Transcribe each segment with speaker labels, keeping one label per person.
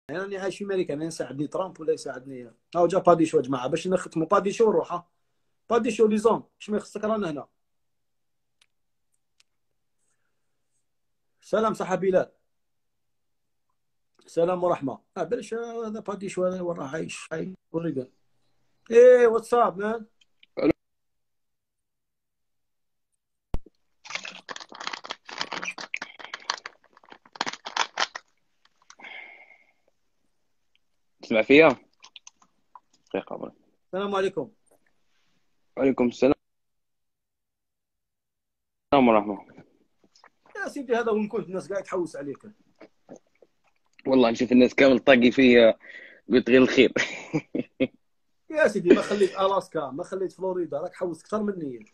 Speaker 1: يعني راني عايش في امريكا، انا يساعدني ترامب ولا يساعدني؟ هاو جا باديشو يا جماعه باش نختموا باديشو ونروح. باديشو لي زون اش ما يخصك رانا هنا. سلام صاحب بلال. سلام ورحمه. بلاش هذا باديشو هذا وين راح عايش اوريجون. ايه واتساب مان.
Speaker 2: تسمع فيا؟ دقيقة برك.
Speaker 1: السلام عليكم.
Speaker 2: وعليكم السلام ورحمة.
Speaker 1: يا سيدي هذا وين كنت الناس قاعد تحوس عليك.
Speaker 2: والله نشوف الناس كامل طاقي فيا، قلت غير الخير.
Speaker 1: يا سيدي ما خليت الاسكا ما خليت فلوريدا، راك حوس اكثر مني.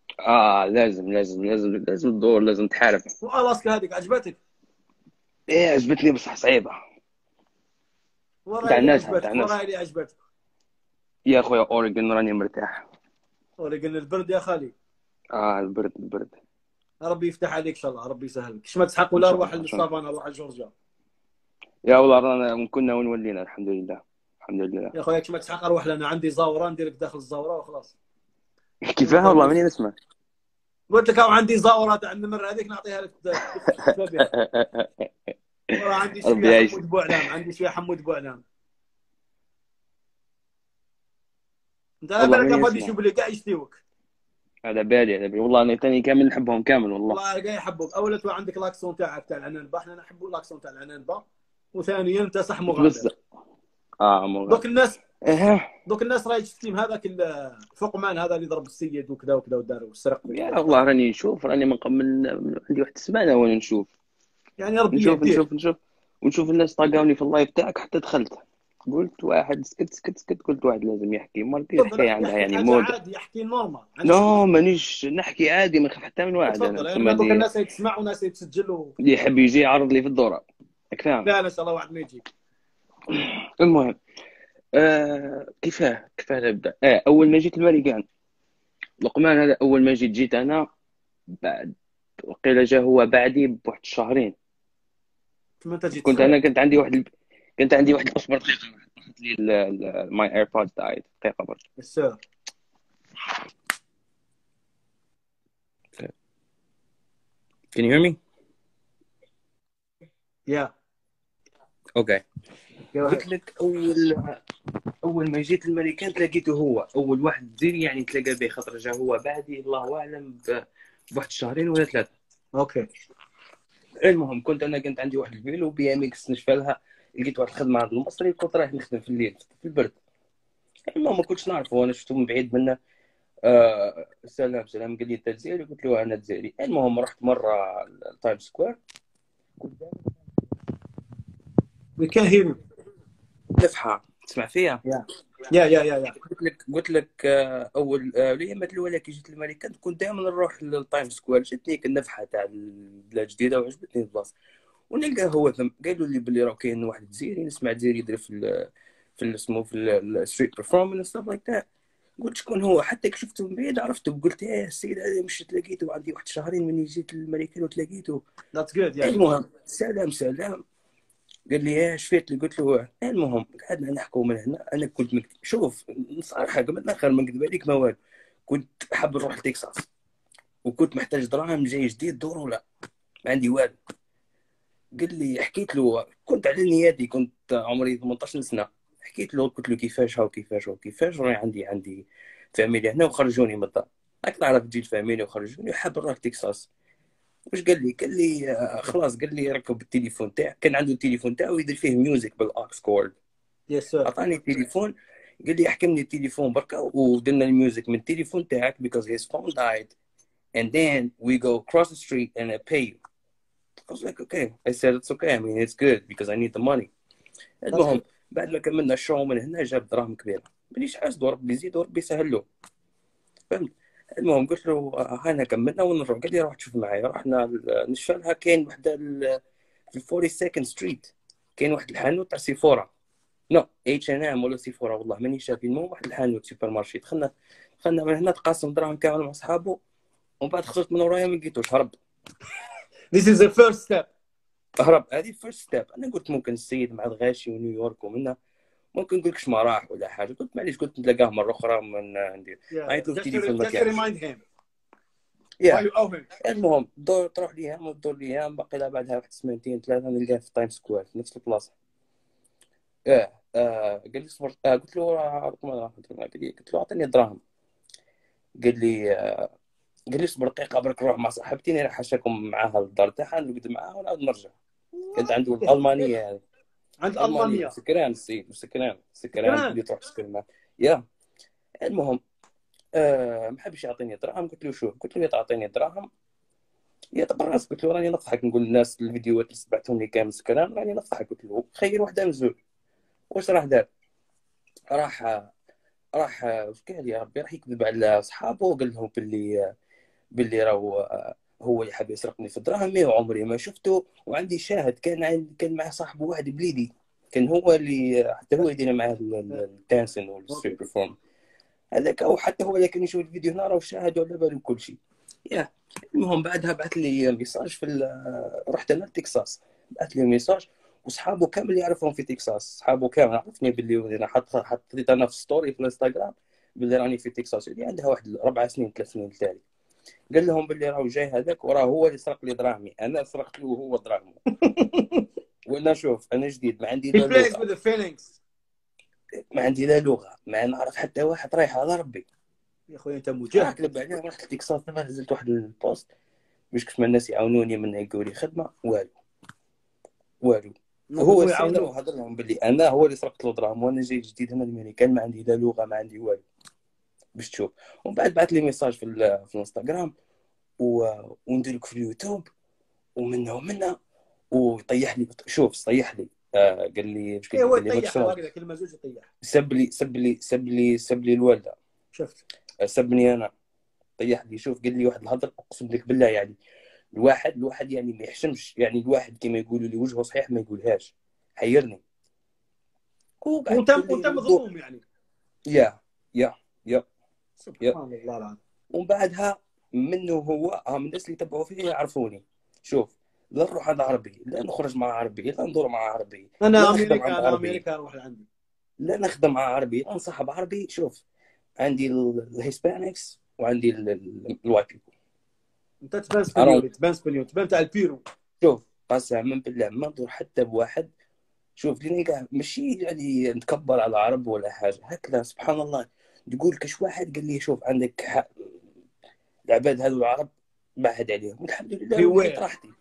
Speaker 2: لازم الدور، لازم تحارب.
Speaker 1: والاسكا هذيك عجبتك؟
Speaker 2: ايه عجبتني بصح صعيبة.
Speaker 1: وراي
Speaker 2: نتاع
Speaker 1: اللي
Speaker 2: الناس نتاع
Speaker 1: عجبتك،
Speaker 2: الناس.
Speaker 1: وراي اللي عجبتك.
Speaker 2: يا خويا اوريجن راني مرتاح.
Speaker 1: اوريجون البرد يا خالي.
Speaker 2: البرد.
Speaker 1: ربي يفتح عليك ان شاء الله، ربي يسهل لك. ما تسحق
Speaker 2: ان
Speaker 1: ولا
Speaker 2: شاء
Speaker 1: روح
Speaker 2: الله ان شاء الله.
Speaker 1: للصافانا، روح لجورجيا.
Speaker 2: يا والله رانا كنا وين ولينا، الحمد لله. الحمد لله.
Speaker 1: يا خويا ما تسحق روح لنا، عندي زاوره نديرك داخل الزاوره وخلاص.
Speaker 2: كيفاه والله ماني نسمع.
Speaker 1: قلت لك عندي زاوره تاع النمر هذيك نعطيها لك تدفى بها. وراه عندي شويه
Speaker 2: ربي يعيشك.
Speaker 1: حمود بوعلام، عندي شويه حمود بوعلام. انت على
Speaker 2: والله
Speaker 1: بالك
Speaker 2: ماني
Speaker 1: غادي
Speaker 2: نسمع.
Speaker 1: يشوف لي كاع يشتيوك.
Speaker 2: على بالي والله انا تاني كامل نحبهم كامل والله.
Speaker 1: والله كاع يحبوك. اولا تو عندك لاكسون تاعك تاع العنانبه، احنا نحبوا لاكسون تاع العنانبه. وثانيا انت صح
Speaker 2: بس
Speaker 1: مغامر. دوك
Speaker 2: مغامر.
Speaker 1: الناس
Speaker 2: ايه.
Speaker 1: دوك الناس راهي تشتيم هذاك الفقمان هذا اللي ضرب السيد وكذا وكذا ودار وسرق وكذا
Speaker 2: يا
Speaker 1: وكذا.
Speaker 2: والله راني نشوف، راني عندي واحد السمانة وانا نشوف
Speaker 1: يعني ربي
Speaker 2: نشوف
Speaker 1: يهديه.
Speaker 2: نشوف نشوف ونشوف الناس طاقوني في اللايف تاعك حتى دخلت. قلت واحد سكت، قلت واحد لازم يحكي، مالك
Speaker 1: تفضل
Speaker 2: الحكاية عندها
Speaker 1: يحكي
Speaker 2: يعني
Speaker 1: حاجه
Speaker 2: مود.
Speaker 1: عادي، يحكي نورمال عندي مشكل.
Speaker 2: نو مانيش نحكي عادي، ما نخاف حتى من واحد انا،
Speaker 1: تفضل يعني
Speaker 2: تسمى
Speaker 1: ما دوك
Speaker 2: اللي
Speaker 1: الناس يتسمعوا وناس يتسجل
Speaker 2: اللي يحب يجي يعرض لي في الدورة. راك فاهم.
Speaker 1: لا لا ان شاء الله واحد ما يجي.
Speaker 2: المهم، كيفاه نبدا. اول ما جيت الماريكان، لقمان هذا اول ما جيت انا، بعد وقيل جا هو بعدي بواحد الشهرين.
Speaker 1: ثم انت جيت
Speaker 2: كنت
Speaker 1: صغير.
Speaker 2: انا كنت عندي واحد اصبر دقيقه، طاحت لي ماي ايربودز دايد دقيقه برك.
Speaker 1: السير.
Speaker 2: Can you hear me?
Speaker 1: يا
Speaker 2: اوكي.
Speaker 1: جو هيد.
Speaker 2: قلت لك اول ما جيت الماريكان تلاقيته هو اول واحد ديري يعني تلاقى به، خاطر جا هو بعدي الله اعلم بواحد شهرين ولا ثلاثه.
Speaker 1: اوكي.
Speaker 2: المهم كنت عندي واحد الفيلو بي ام اكس نشفى لها، لقيت واحد الخدمه عند المصري، كنت رايح نخدم في الليل في البرد. المهم ما كنتش نعرفه، انا شفته من بعيد منه. سلام قال لي انت جزائري؟ قلت له انا جزائري. المهم رحت مره التايم سكوير،
Speaker 1: وي كان هير.
Speaker 2: نفحه تسمع فيها.
Speaker 1: يا يا
Speaker 2: قلت لك اول الايامات الاولى كي جيت للماريكان كنت دائما نروح للتايم سكوير، جاتني النفحه تاع البلاد جديده وعجبتني البلاصه. ونلقاه هو ثم قالوا لي باللي راه كاين واحد جزائري، نسمع جزائري يدير اسمه في الستريت بيرفورمانس ستاف لايك ذات. قلت شكون هو؟ حتى كي شفته من بعيد عرفته، قلت ايه السيد هذا مش تلاقيته عندي واحد شهرين من جيت للماريكان وتلاقيته.
Speaker 1: ذاتس جود يا.
Speaker 2: المهم سلام. قال لي ايه شفت لي؟ قلت له المهم قعدنا نحكوا من هنا. انا كنت شوف صراحه قبل ناخر ما نكذب عليك ما والو، كنت حاب نروح لتكساس وكنت محتاج دراهم جاي جديد دور ولا ما عندي والو. قال لي حكيت له، كنت على نياتي، كنت عمري 18 سنه. حكيت له قلت له كيفاش راي عندي فاميليا هنا وخرجوني من الدار. راك تعرف تجي الفاميليا وخرجوني، حاب نروح تكساس. واش قال لي خلاص، قال لي ركب التليفون تاعك. كان عنده التليفون تاعو يدير فيه ميوزك بالاكس كورد.
Speaker 1: يس سير.
Speaker 2: عطاني التليفون، قال لي احكمني التليفون بركا ودرنا الميوزك من التليفون تاعك because his phone died and then we go across the street and I pay you. I was like okay. I said it's okay. I mean it's good because I need the money.
Speaker 1: ذاتس
Speaker 2: المهم
Speaker 1: جود.
Speaker 2: بعد ما كملنا الشو من هنا جاب دراهم كبيره، مانيش حاسد ربي يزيد وربي يسهل له. فهمت. المهم قلت له هنا كملنا ونروح. قال لي روح تشوف معايا. رحنا نشفى لها. كاين وحده في 42nd ستريت كاين واحد الحانوت تاع سيفورا، نو اتش ان ام ولا سيفورا والله ماني شايف. المهم واحد الحانوت سوبر مارشي. دخلنا من هنا، تقاسم دراهم كامل مع صحابه، ومن بعد خرجت من ورايا ما لقيتوش، هرب.
Speaker 1: This is the first step.
Speaker 2: هرب. هذه فيرست ستيب. انا قلت ممكن السيد مع الغاشي ونيويورك ومنها ممكن نقول لكش ما راح ولا حاجه. قلت معليش، قلت نتلاقاه مره اخرى من ندير عيط له في التليفون ما
Speaker 1: just to
Speaker 2: كانش.
Speaker 1: remind him why
Speaker 2: يا
Speaker 1: you owe him.
Speaker 2: المهم دور تروح ليام ودور ليام، باقي لها بعدها واحد سمانتين ثلاثه نلقاه في تايم سكوير في نفس البلاصه. قال لي صبر. قلت له رقم قلت له اعطيني دراهم. قال لي قال لي صبر دقيقه برك نروح مع صاحبتي انا راح اشاكم معاها للدار تاعها، نقعد معاها ونعاود نرجع. كانت عنده الالمانيه يعني.
Speaker 1: عند
Speaker 2: المانيا
Speaker 1: المانيا
Speaker 2: سكران السيد، سكران
Speaker 1: سكران.
Speaker 2: تقدر تروح تسكن معاه. يا المهم ما حبش يعطيني دراهم. قلت له شوف، قلت له يا تعطيني دراهم يا تبرز. قلت له راني نضحك نقول للناس الفيديوهات اللي سبعتهم لي كامل سكران راني نضحك. قلت له خير واحده من زوج. واش راح دار؟ راح واش قال يا ربي؟ راح يكذب على اصحابه وقال لهم باللي راهو هو اللي حاب يسرقني في دراهمي وعمري ما شفته. وعندي شاهد كان معه صاحبه واحد بليدي، كان هو اللي حتى هو يدير معاه الدانسين والستريت بيرفورم هذاك، او حتى هو اللي كان يشوف الفيديو هنا راه شاهد وعلى باله كل شيء. يا المهم بعدها بعث لي ميساج رحت انا لتكساس، بعث لي ميساج وصحابه كامل يعرفهم في تكساس. صحابه كامل عرفني باللي انا حطيت انا في ستوري في الانستغرام باللي راني في تكساس. اللي عندها واحد 4 سنين 3 سنين تالي. قال لهم باللي راهو جاي هذاك وراه هو اللي سرق لي دراهمي، انا سرقت له هو دراهمه. وانا شوف انا جديد ما عندي
Speaker 1: he
Speaker 2: لا
Speaker 1: plays
Speaker 2: لغه،
Speaker 1: with the feelings.
Speaker 2: ما عندي لا لغه، ما نعرف حتى واحد رايح على ربي.
Speaker 1: يا اخوي انت مجاهد.
Speaker 2: راكب عليهم رحت لتكساس ما نزلت واحد البوست باش كيف ما الناس يعاونوني من يلقوا لي خدمه. والو. هو
Speaker 1: هو
Speaker 2: السيد
Speaker 1: يعاونوك.
Speaker 2: وهضر لهم باللي انا هو اللي سرقت له دراهم وانا جاي جديد هنا الامريكان ما عندي لا لغه ما عندي والو باش تشوف. ومن بعد بعث لي ميساج في الانستغرام وندير لك في اليوتيوب ومنه وطيح لي. شوف صيح لي قال لي ايش
Speaker 1: ايه هو
Speaker 2: قال لي
Speaker 1: يطيح
Speaker 2: ماكش
Speaker 1: هكذا كلمه زوج يطيح.
Speaker 2: سب لي الوالده.
Speaker 1: شفت.
Speaker 2: سبني انا. طيح لي. شوف قال لي واحد الهضر اقسم لك بالله يعني الواحد يعني ما يحشمش، يعني الواحد كما يقولوا لي وجهه صحيح ما يقولهاش. حيرني وقعد يقول
Speaker 1: وانت
Speaker 2: لي موضوع.
Speaker 1: مظلوم يعني.
Speaker 2: يا يا يا يا
Speaker 1: سبحان الله العظيم.
Speaker 2: ومن بعدها منه هو من الناس اللي تبعوا فيه يعرفوني. شوف لا نروح عند عربي، لا نخرج مع عربي، لا ندور مع عربي، لا
Speaker 1: انا
Speaker 2: نخدم
Speaker 1: امريكا،
Speaker 2: عند عربي،
Speaker 1: اروح لعندي.
Speaker 2: لا نخدم مع عربي، لا نصاحب عربي. شوف عندي الهيسبانيكس وعندي الوايت بيبل.
Speaker 1: انت تبان سبنيولي، تبان تاع البيرو.
Speaker 2: شوف قسما بالله ما ندور حتى بواحد. شوف لاني قاعد ماشي يعني نتكبر على العرب ولا حاجه هكذا. سبحان الله تقول كش واحد قال لي شوف عندك حق العباد هذو العرب بعد عليهم. والحمد لله ولقيت
Speaker 1: بيوير.
Speaker 2: راحتي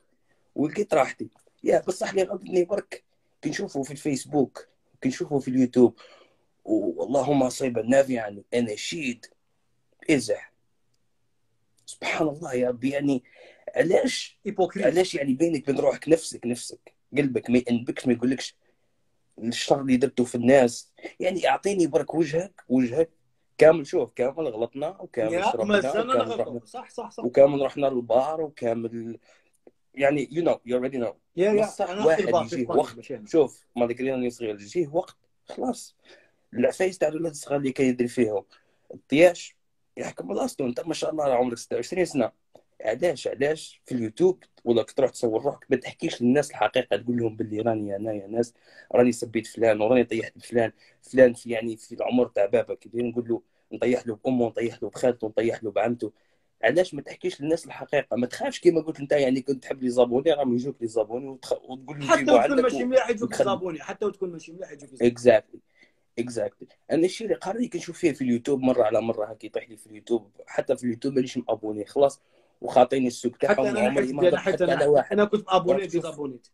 Speaker 2: يا بصح اللي غضبني برك كنشوفه في الفيسبوك كنشوفه في اليوتيوب واللهم صيبا نافعا اناشيد ازح. سبحان الله يا ربي يعني
Speaker 1: هيبوكريت.
Speaker 2: علاش يعني بينك وبين روحك نفسك قلبك ما ينبكش ما يقولكش الشر اللي درته في الناس. يعني اعطيني برك وجهك كامل. شوف كامل غلطنا وكامل
Speaker 1: يا
Speaker 2: شربنا
Speaker 1: مازلنا
Speaker 2: وكامل رحنا
Speaker 1: نغلطوا. صح.
Speaker 2: وكامل رحنا للبار وكامل يعني you already know. بصح
Speaker 1: انا اخي
Speaker 2: واحد
Speaker 1: البار في
Speaker 2: يجيه
Speaker 1: اسبانيا
Speaker 2: وقت.
Speaker 1: ماشي هنا.
Speaker 2: شوف ما ذكرنا راني صغير يجيه وقت خلاص. العفايس تاع الولاد الصغار اللي كان يدري فيهم الطياش يحكم راسه. انت ما شاء الله عمرك 26 سنه. علاش في اليوتيوب ولا تروح تصور روحك ما تحكيش للناس الحقيقه تقول لهم باللي راني انا يا ناس راني سبيت فلان وراني طيحت فلان في يعني في العمر تاع بابك اللي نقول له نطيح له بامه ونطيح له بخالته ونطيح له بعمته. علاش ما تحكيش للناس الحقيقه؟ ما تخافش كيما قلت انت يعني كنت تحب لي زابوني راهم يجوك لي زابوني وتقول له
Speaker 1: حتى
Speaker 2: جيبوا
Speaker 1: وتكون
Speaker 2: عندك
Speaker 1: ماشي مليح يجوك
Speaker 2: وتخدم.
Speaker 1: يزابوني، حتى وتكون ماشي مليح يجوك يزابوني.
Speaker 2: اكزاكتلي انا الشيء اللي قاري كنشوف فيه في اليوتيوب مره على مره هكا يطيح لي في اليوتيوب. حتى في اليوتيوب مانيش مابوني خلاص وخاطيني السوق
Speaker 1: حتى
Speaker 2: تاعهم
Speaker 1: انا
Speaker 2: وعمري ما هضرت حتى على واحد.
Speaker 1: انا كنت ابوني
Speaker 2: وراك تشوف
Speaker 1: ديزابونيت.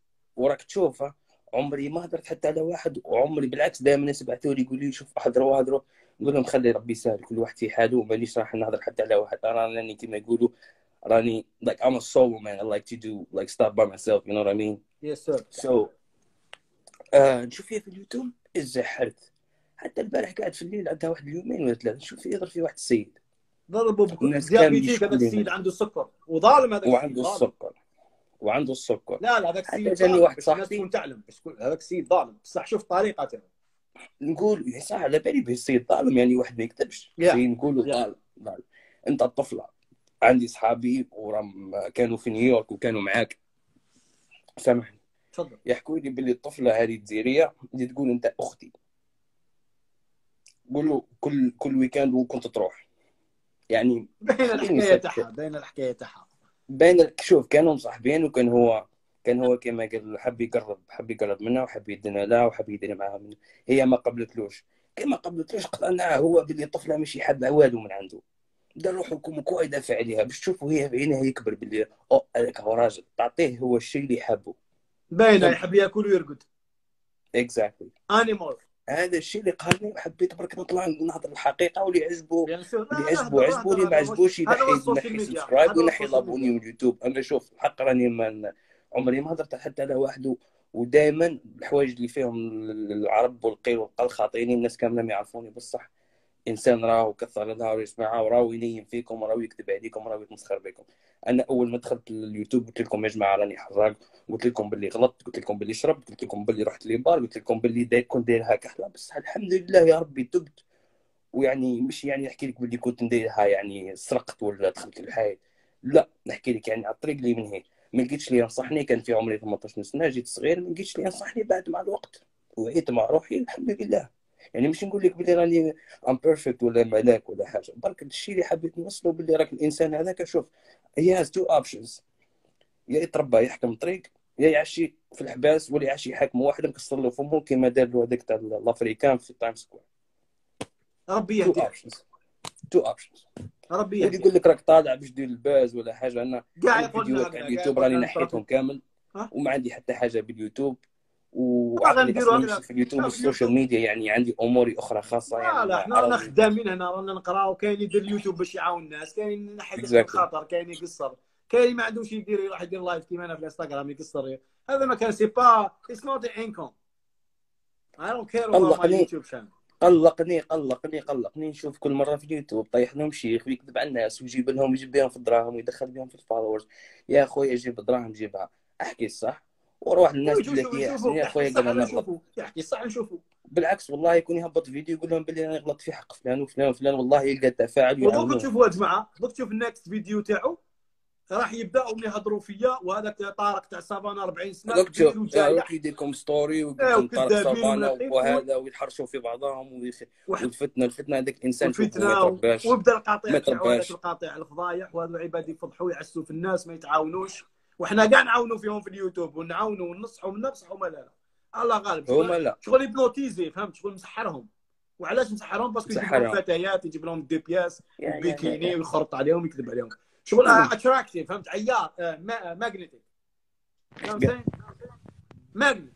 Speaker 2: عمري ما هضرت حتى على واحد. وعمري بالعكس دائما الناس يبعثوا لي يقولوا لي شوف اهضروا نقول لهم خلي ربي يسهل كل واحد في حاله ومانيش راح نهضر حتى على واحد. راني كما يقولوا راني like I'm a solo man. I like to do like stuff by myself, you know what I mean.
Speaker 1: يس سير.
Speaker 2: so نشوف فيها في اليوتيوب الزحرت. حتى البارح قاعد في الليل عندها واحد اليومين ولا ثلاثه نشوف فيه يضرب فيه واحد السيد.
Speaker 1: ضربوا
Speaker 2: الناس كامل
Speaker 1: ديابيتيك. هذاك
Speaker 2: يشكوا لي
Speaker 1: السيد
Speaker 2: منه
Speaker 1: عنده السكر وظالم. هذاك السيد
Speaker 2: وعنده
Speaker 1: ظالم.
Speaker 2: السكر.
Speaker 1: لا هذاك
Speaker 2: حتى
Speaker 1: السيد
Speaker 2: جاني
Speaker 1: ظالم
Speaker 2: واحد
Speaker 1: باش الناس
Speaker 2: صاحبي
Speaker 1: تكون تعلم. هذاك السيد ظالم بصح شوف طريقته.
Speaker 2: نقول صح على بالي به السيد ظالم يعني واحد ما يكذبش زي نقولوا ظالم. انت الطفله عندي صحابي ورام كانوا في نيويورك وكانوا معاك سامحني
Speaker 1: تفضل.
Speaker 2: يحكوا لي باللي الطفله هذه الجزائريه اللي تقول انت اختي، قول له كل ويكاند وكنت تروح. يعني
Speaker 1: باين
Speaker 2: خليني
Speaker 1: الحكايه
Speaker 2: ساكت.
Speaker 1: تاعها، باين الحكايه تاعها.
Speaker 2: باين شوف كانوا مصاحبين، كان هو كما قال حب يقرب منها وحب يدنا لها وحب يدنا معاها منه. هي ما قبلتلوش، كما قبلتلوش قطعناها هو باللي طفله مش يحب والو من عنده. دار روحه كوميكو يدافع عليها باش تشوفوا هي بعينها يكبر باللي هذاك هو راجل، تعطيه هو الشيء اللي يحبه.
Speaker 1: باينه
Speaker 2: فهمت؟
Speaker 1: يحب ياكل ويرقد.
Speaker 2: اكزاكتلي.
Speaker 1: انيمال.
Speaker 2: هذا الشيء اللي قهرني، وحبيت برك نطلع نهضر الحقيقه، واللي عجبه
Speaker 1: بيان سور،
Speaker 2: اللي
Speaker 1: لا
Speaker 2: عجبه
Speaker 1: نهضر
Speaker 2: عجبه،
Speaker 1: نهضر
Speaker 2: اللي ما
Speaker 1: نهضر، مش
Speaker 2: عجبوش
Speaker 1: هذا هو
Speaker 2: ينحي
Speaker 1: السوشيال
Speaker 2: ينحي
Speaker 1: ميديا،
Speaker 2: سبسكرايب
Speaker 1: هذا هو
Speaker 2: وينحي
Speaker 1: السوشيال
Speaker 2: لابوني
Speaker 1: ميديا.
Speaker 2: من اليوتيوب. اما شوف الحق راني ما عمري ما هضرت حتى على واحد، ودائما الحوايج اللي فيهم العرب والقيل والقال خاطئين، الناس كامله ما يعرفوني بصح. انسان راهو كثر لها ويسمعها وراهو ينيم فيكم وراهو يكذب عليكم وراهو يتمسخر بكم. انا اول ما دخلت اليوتيوب قلت لكم يا جماعه راني حراق، قلت لكم باللي غلطت، قلت لكم باللي شربت، قلت لكم باللي رحت ليبار، قلت لكم باللي كنت دايرها كحله، بس الحمد لله يا ربي تبت. ويعني مش يعني نحكي لك باللي كنت نديرها يعني سرقت ولا دخلت الحياة، لا نحكي لك يعني على الطريق اللي من هي. ما لقيتش اللي ينصحني، كان في عمري 18 سنه جيت صغير، ما لقيتش اللي ينصحني. بعد مع الوقت وعيت مع روحي الحمد لله. يعني مش نقول لك باللي راني ام بيرفكت ولا ملاك ولا حاجه، برك الشيء اللي حبيت نوصله باللي راك الانسان هذاك شوف هي هاز تو اوبشنز، يا يتربى يحكم طريق، يا يعشي في الحباس، ولا يعشي يحاكم واحد مكسر له فمه كما دار له هذاك تاع الافريكان في تايم سكوير.
Speaker 1: ربي
Speaker 2: تو
Speaker 1: يهديه.
Speaker 2: اوبشنز، تو اوبشنز.
Speaker 1: ربي
Speaker 2: اللي
Speaker 1: يهديه.
Speaker 2: يقول لك راك طالع باش دير الباز ولا حاجه، انا
Speaker 1: قاع يقول لنا
Speaker 2: الفيديوهات تاع
Speaker 1: هكذا، قاع
Speaker 2: اليوتيوب
Speaker 1: يقول
Speaker 2: راني
Speaker 1: لنا نتربي.
Speaker 2: نحيتهم كامل،
Speaker 1: ها،
Speaker 2: وما عندي حتى حاجه باليوتيوب.
Speaker 1: ما
Speaker 2: وعقلي
Speaker 1: غنديروا
Speaker 2: اصلا يمشي
Speaker 1: هكذا.
Speaker 2: في اليوتيوب
Speaker 1: شوف
Speaker 2: والسوشيال
Speaker 1: اليوتيوب،
Speaker 2: ميديا، يعني عندي اموري اخرى خاصه
Speaker 1: لا
Speaker 2: يعني
Speaker 1: لا،
Speaker 2: مع
Speaker 1: احنا رانا
Speaker 2: عربي.
Speaker 1: خدامين هنا، رانا نقراو. كاين يدير اليوتيوب باش يعاون الناس، كاين نحي يخدم
Speaker 2: اكزاكتلي.
Speaker 1: خاطر، كاين يقصر، كاين ما عندوش يدير، يروح يدير لايف كيما انا في الانستغرام يقصر. هذا ما كان، سي با اتس نوت انكم. I don't care about my
Speaker 2: قلقني
Speaker 1: YouTube channel.
Speaker 2: قلقني نشوف كل مره في اليوتيوب طيح لهم شيخ ويكذب على الناس يجيب بهم في الدراهم ويدخل بهم في الفولورز. يا خويا جيب الدراهم جيبها، احكي الصح وروح للناس تقول لك يا احسن.
Speaker 1: نشوفوا
Speaker 2: يا
Speaker 1: يحكي
Speaker 2: خويا قال
Speaker 1: الصح، انا
Speaker 2: انا غلط،
Speaker 1: نشوفوا يحكي الصح نشوفوا.
Speaker 2: بالعكس والله يكون يهبط فيديو يقول لهم باللي انا غلطت في حق فلان وفلان وفلان، والله يلقى التفاعل
Speaker 1: ودوك
Speaker 2: ويعاونوه.
Speaker 1: تشوفوا يا جماعه، دوك تشوف النكست فيديو تاعو، راح يبداوا يهضروا فيا، وهذاك طارق تاع سافانا 40 سنه
Speaker 2: دوك تشوف
Speaker 1: كبير
Speaker 2: دوك
Speaker 1: وجايح.
Speaker 2: يدير لكم ستوري ويقول لكم طارق
Speaker 1: وكذابين
Speaker 2: صافانا
Speaker 1: ومنافقين
Speaker 2: وهذا ويتحرشوا في بعضهم والفتنه هذاك الانسان شوفوا ما
Speaker 1: والفتنه،
Speaker 2: يترباش.
Speaker 1: ويبدا القاطع
Speaker 2: ما
Speaker 1: تاعو هذاك
Speaker 2: ترباش.
Speaker 1: القاطع الفضايح، وهذو عباد يفضحوا يعسوا في الناس ما يتعاونوش. وحنا كاع نعاونوا فيهم في اليوتيوب، ونعاونوا وننصحوا منا، بصح هما لا. الله غالب.
Speaker 2: هما
Speaker 1: شغل
Speaker 2: لا.
Speaker 1: شغل يبنوتيزي، فهمت؟ شغل مسحرهم. وعلاش مسحرهم؟ باسكو يجيب لهم
Speaker 2: مسحرهم.
Speaker 1: فتيات، يجيب لهم دي بياس
Speaker 2: يا
Speaker 1: وبيكيني ويخرط عليهم ويكذب عليهم. شغل اتراكتيف، فهمت؟ عيار، ماجنتيك. فهمت؟ ماجنت.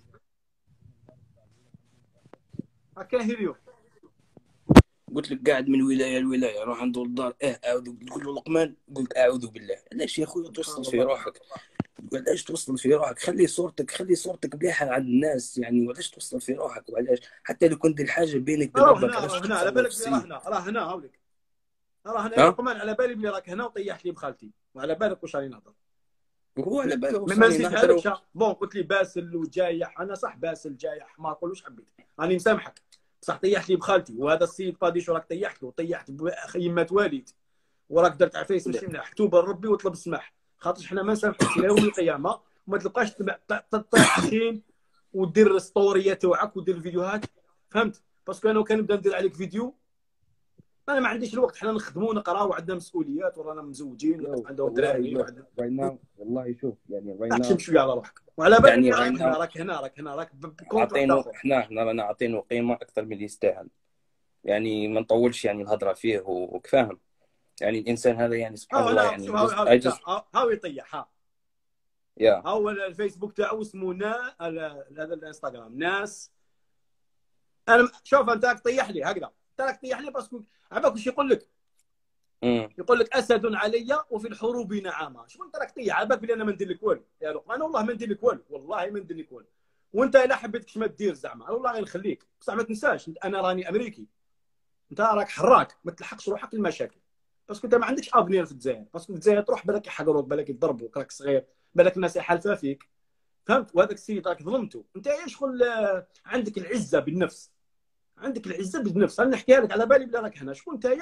Speaker 1: هكا هيريو.
Speaker 2: قلت لك قاعد من ولايه لولايه، روح عنده الدار اعوذ، تقول له لقمان، قلت اعوذ بالله. علاش يا خويا توصل في روحك؟ وعلاش توصل في روحك؟ خلي صورتك مليحه عند الناس يعني، وعلاش توصل في روحك؟ وعلاش حتى لو كنت الحاجه بينك بين
Speaker 1: راه
Speaker 2: ربك
Speaker 1: هنا،
Speaker 2: علاش
Speaker 1: راه هنا، على
Speaker 2: تتصرف
Speaker 1: بالك بلي راه
Speaker 2: سيء؟
Speaker 1: هنا، راه هنا هاوليك. راه هنا يا
Speaker 2: ها؟
Speaker 1: لقمان، على بالي بلي راك هنا وطيحت لي بخالتي، وعلى بالك واش راني نهضر.
Speaker 2: وهو على باله واش
Speaker 1: ما
Speaker 2: راني
Speaker 1: نزيدها
Speaker 2: نهضر.
Speaker 1: لكش. بون قلت لي باسل وجايح، انا صح باسل جايح، ما نقولوش حبيت، راني مسامحك. بصح طيحت لي بخالتي، وهذا السيد باديشو راك طيحت له، طيحت يمات والد، وراك درت عفايس ماشي مليح. توب لربي وطلب السماح، خاطرش حنا ما نسامحوش الى يوم القيامه. وما تبقاش تطيح تخين ودير ستوريات توعك ودير الفيديوهات، فهمت؟ باسكو انا كان نبدا ندير عليك فيديو، انا ما عنديش الوقت. حنا نخدموا ونقراو وعندنا مسؤوليات ورانا مزوجين والناس عندهم
Speaker 2: والله
Speaker 1: دراري
Speaker 2: لو
Speaker 1: وعندنا.
Speaker 2: راي ناو، والله شوف يعني راي
Speaker 1: احشم
Speaker 2: ناو،
Speaker 1: شويه على روحك، وعلى بالي
Speaker 2: يعني
Speaker 1: بلي
Speaker 2: راي
Speaker 1: راك هنا،
Speaker 2: ناو
Speaker 1: راك هنا، راك هنا، راك بكونت واحد
Speaker 2: عطينه،
Speaker 1: اخر.
Speaker 2: احنا رانا عطينه قيمه اكثر من اللي يستاهل. يعني ما نطولش يعني الهضره فيه وكفاهم. يعني الانسان هذا يعني سبحان
Speaker 1: ها
Speaker 2: الله
Speaker 1: هنا شوف،
Speaker 2: يعني
Speaker 1: هاو
Speaker 2: I
Speaker 1: هاو
Speaker 2: just
Speaker 1: هاو يطيح. ها
Speaker 2: yeah.
Speaker 1: هو الفيسبوك تاعو اسمه هذا الانستغرام ناس. انا شوف، انت راك طيح لي هكذا، انت راك طيح لي باسكو عباك واش يقول لك. يقول لك اسد علي وفي الحروب نعامه. شغل انت راك طيح على بالك بلي انا ما ندير لك والو يا لقمان. والله ما ندير لك والو، والله ما ندير لك والو. وانت الا حبيتك ما تدير زعما، والله غير نخليك. بصح ما تنساش انا راني امريكي، انت راك حراك، ما تلحقش روحك المشاكل. باسكو انت ما عندكش افنير في الجزائر، باسكو في الجزائر تروح بالك يحقروك، بالك يضربوك، راك صغير، بالك الناس حالفه فيك، فهمت؟ وهذاك السيد راك ظلمته. انت شغل عندك العزه بالنفس، عندك العزه بالنفس. انا نحكيها لك على بالي بلا راك هنا. شكون انت؟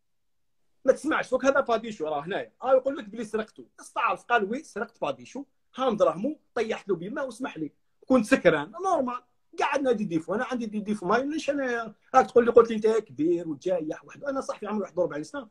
Speaker 1: ما تسمعش. دوك هذا باديشو راه هنايا، يقول لك بلي سرقته، بس تعرف قال وي سرقت باديشو، هام دراهمو طيحت له بما واسمح لي كنت سكران نورمال قاعد نادي ديفو انا عندي ديفو ما ليش انا راك تقول لي قلت لي انت كبير وتجايح واحد انا صاحبي عمري 41 سنه.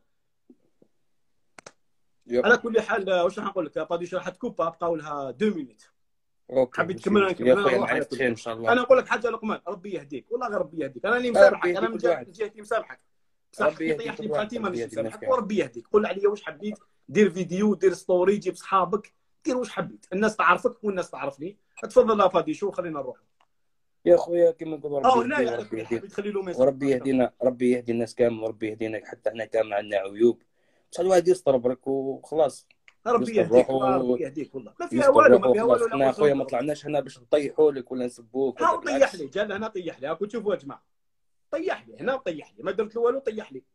Speaker 1: على كل حال واش راح نقول لك باديش راح تكوبا بقاو لها 2 مينيت.
Speaker 2: اوكي
Speaker 1: حبيت تكمل انا
Speaker 2: يا خويا معك خير ان شاء الله.
Speaker 1: انا نقول لك حاجه لقمان ربي يهديك والله غير ربي يهديك انا اللي مسامحك انا من جهتي مسامحك بصح
Speaker 2: ربي
Speaker 1: طيح لي بخالتي
Speaker 2: يهديك
Speaker 1: مانيش مسامحك وربي يهديك قول عليا واش حبيت دير فيديو دير ستوري جيب صحابك دير واش حبيت الناس تعرفك والناس تعرفني. تفضل لا فادي شو خلينا نروح
Speaker 2: يا خويا كما نقولوا
Speaker 1: ربي يهديك تخلي له ميساج
Speaker 2: وربي يهدينا ربي يهدي الناس كامل وربي يهدينا حتى حنا كامل عندنا عيوب بصح الواحد يستر برك وخلاص.
Speaker 1: ربي يهديك ربي يهديك والله ما فيها والو ما فيها والو.
Speaker 2: احنا خويا ما طلعناش هنا باش نطيحوا لك ولا نسبوك
Speaker 1: ها طيح لي جا هنا طيح لي راكم تشوفوا يا جماعه طيح لي هنا طيح لي ما درت له والو طيح لي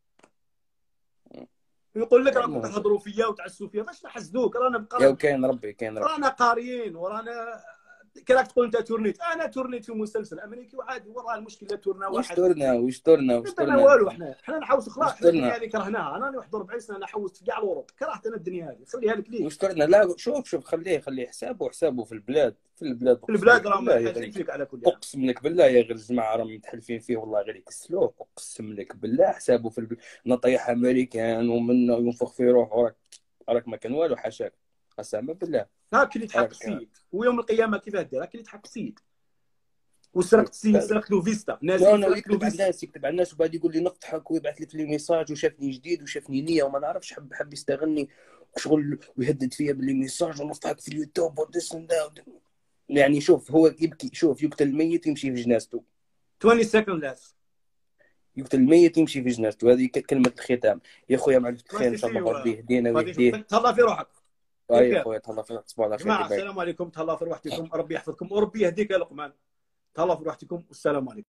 Speaker 1: يقول لك راكم تهضروا فيا وتعسوا فيا فاش نحسدوك رانا
Speaker 2: يا كاين ربي
Speaker 1: رانا قاريين ورانا كراك تقول انت تورنيت انا تورنيت في مسلسل امريكي وعادي وراه المشكله تورنا واحد
Speaker 2: وش تورنا
Speaker 1: والو حنا نحوس خلاص الدنيا هذه كرهناها انا 41 سنه انا حوست في كاع الاوروب كرهت انا الدنيا هذه خليها لك ليه
Speaker 2: وش تورنا لا شوف خليه حسابه في البلاد
Speaker 1: راهم محتاجين فيك على كل حال
Speaker 2: اقسم لك بالله يا غير الجماعه راهم متحلفين فيه والله غير يكسلوه اقسم لك بالله حسابه في البلاد نطيح امريكان ومنه ينفخ في روحه راك ما كان والو حاشاك قسما بالله
Speaker 1: هاك اللي تحق السيد ويوم القيامه كيفاه دير هاك اللي تحق السيد وسرقت السيد سرقت له فيستا
Speaker 2: نازل يكتب على الناس وبعد يقول لي نضحك ويبعث لي في لي ميساج وشافني جديد وشافني نيه وما نعرفش حب يستغلني شغل ويهدد فيا باللي ميساج ونضحك في اليوتيوب يعني شوف هو يبكي شوف يقتل الميت يمشي في جنازته
Speaker 1: 20 سكند لاس
Speaker 2: يقتل الميت يمشي في جنازته هذه كلمه الختام يا خويا مع الخير ان شاء الله ربي يهدينا ويهديه.
Speaker 1: تهلا في روحك
Speaker 2: يا خويا تهلا في روحك تصبحوا على خير.
Speaker 1: جماعه السلام عليكم تهلا في روحكم ربي يحفظكم وربي يهديك يا لقمان تهلا في روحكم والسلام عليكم.